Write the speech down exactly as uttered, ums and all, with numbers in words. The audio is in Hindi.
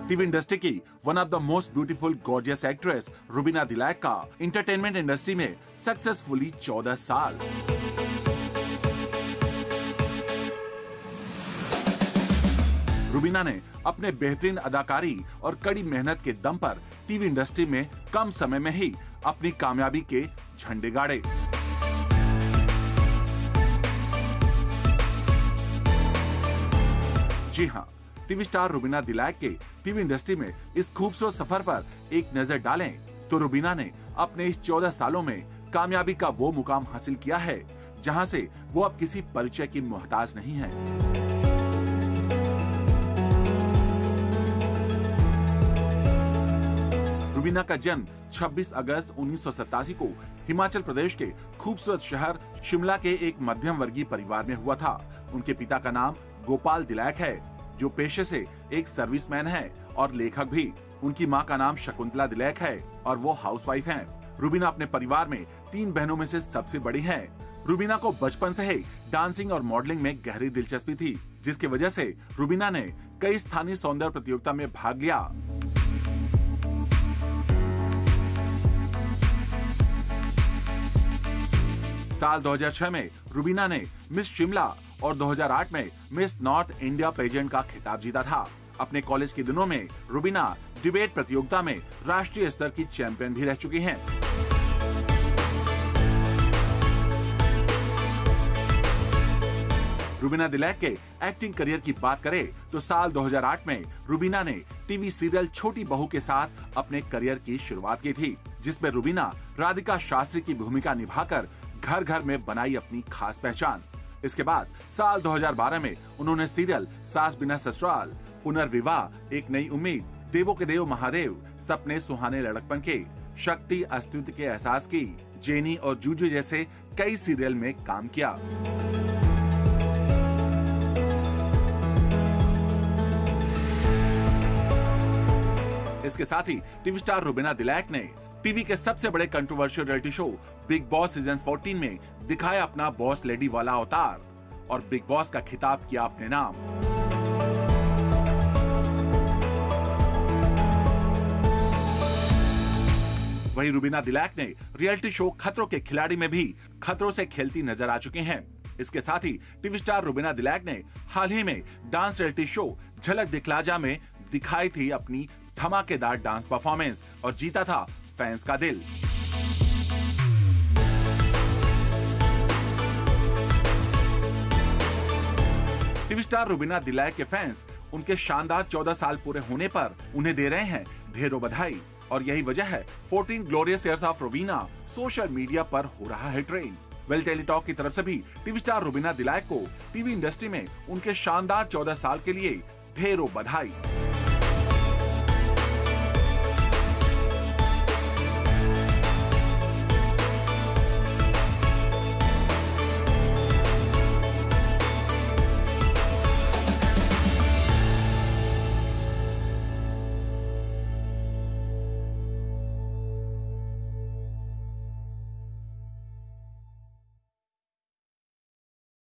टीवी इंडस्ट्री की one of the most beautiful gorgeous actress Rubina Dilaik का इंटरटेनमेंट इंडस्ट्री में सक्सेसफुली चौदह साल। रुबीना ने अपने बेहतरीन अदाकारी और कड़ी मेहनत के दम पर टीवी इंडस्ट्री में कम समय में ही अपनी कामयाबी के झंडे गाड़े। जी हाँ, टीवी स्टार रुबीना दिलैक के टीवी इंडस्ट्री में इस खूबसूरत सफर पर एक नजर डालें तो रुबीना ने अपने इस चौदह सालों में कामयाबी का वो मुकाम हासिल किया है जहां से वो अब किसी परिचय की मोहताज नहीं है। रुबीना का जन्म छब्बीस अगस्त उन्नीस सौ सतासी को हिमाचल प्रदेश के खूबसूरत शहर शिमला के एक मध्यम वर्गीय परिवार में हुआ था। उनके पिता का नाम गोपाल दिलैक है, जो पेशे से एक सर्विसमैन है और लेखक भी। उनकी मां का नाम शकुंतला दिलैक है और वो हाउसवाइफ हैं। रुबीना अपने परिवार में तीन बहनों में से सबसे बड़ी हैं। रुबीना को बचपन से ही डांसिंग और मॉडलिंग में गहरी दिलचस्पी थी, जिसकी वजह से रुबीना ने कई स्थानीय सौंदर्य प्रतियोगिता में भाग लिया। साल दो हज़ार छह में रुबीना ने मिस शिमला और दो हज़ार आठ में मिस नॉर्थ इंडिया पेजेंट का खिताब जीता था। अपने कॉलेज के दिनों में रुबीना डिबेट प्रतियोगिता में राष्ट्रीय स्तर की चैंपियन भी रह चुकी हैं। रुबीना दिलैक के एक्टिंग करियर की बात करें तो साल दो हज़ार आठ में रुबीना ने टीवी सीरियल छोटी बहू के साथ अपने करियर की शुरुआत की थी, जिसमें रुबीना राधिका शास्त्री की भूमिका निभाकर घर घर में बनाई अपनी खास पहचान। इसके बाद साल दो हज़ार बारह में उन्होंने सीरियल सास बिना ससुराल, पुनर्विवाह, एक नई उम्मीद, देवों के देव महादेव, सपने सुहाने लड़कपन के, शक्ति अस्तित्व के एहसास की, जेनी और जूजू जैसे कई सीरियल में काम किया। इसके साथ ही टीवी स्टार रुबीना दिलैक ने टीवी के सबसे बड़े controversial reality show Bigg Boss season चौदह में दिखाया अपना बॉस लेडी वाला अवतार और बिग बॉस का खिताब किया अपने नाम। वहीं रुबीना दिलैक ने रियलिटी शो खतरों के खिलाड़ी में भी खतरों से खेलती नजर आ चुके हैं। इसके साथ ही टीवी स्टार रुबीना दिलैक ने हाल ही में डांस रियलिटी शो झलक दिखला जा में दिखाई थी अपनी धमाकेदार डांस परफॉर्मेंस और जीता था फैंस का दिल। टीवी स्टार रुबीना दिलैक के फैंस उनके शानदार चौदह साल पूरे होने पर उन्हें दे रहे हैं ढेरों बधाई और यही वजह है चौदह glorious years of Rubina social media पर हो रहा है ट्रेंड। वेल टेलीटॉक की तरफ से भी टीवी स्टार रुबीना दिलैक को टीवी इंडस्ट्री में उनके शानदार चौदह साल के लिए ढेरों बधाई।